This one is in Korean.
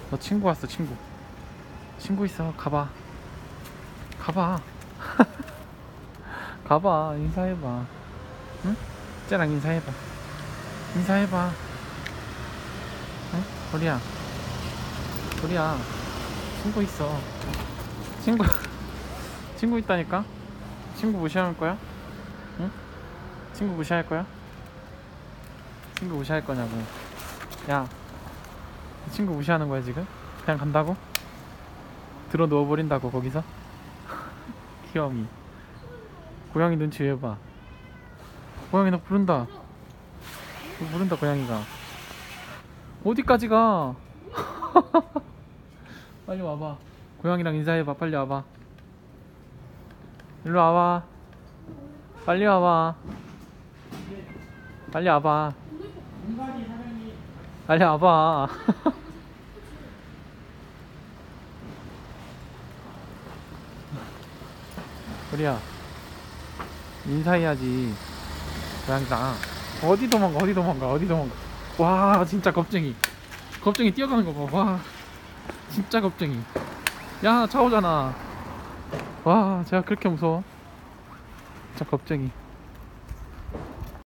너 친구 왔어. 친구 있어. 가봐. 가봐. 인사해봐. 응? 쟤랑 인사해봐. 응? 도리야 친구 있어. 친구 친구 있다니까. 친구 무시할 거야? 응? 친구 무시할 거야? 친구 무시할 거냐고. 야, 친구 무시하는 거야 지금? 그냥 간다고? 들어 누워버린다고 거기서? 귀여움이. 고양이 눈치 왜 봐? 고양이 너 부른다. 너 부른다 고양이가. 어디까지 가? 빨리 와봐. 고양이랑 인사해봐. 빨리 와봐. 일로 와봐. 빨리 와봐. 빨리 와봐. 빨리 와봐. 우리야 인사해야지. 고양이랑. 어디 도망가. 와 진짜 겁쟁이 뛰어가는 거 봐. 와 진짜 겁쟁이. 야 차 오잖아. 와 제가 그렇게 무서워? 진짜 겁쟁이.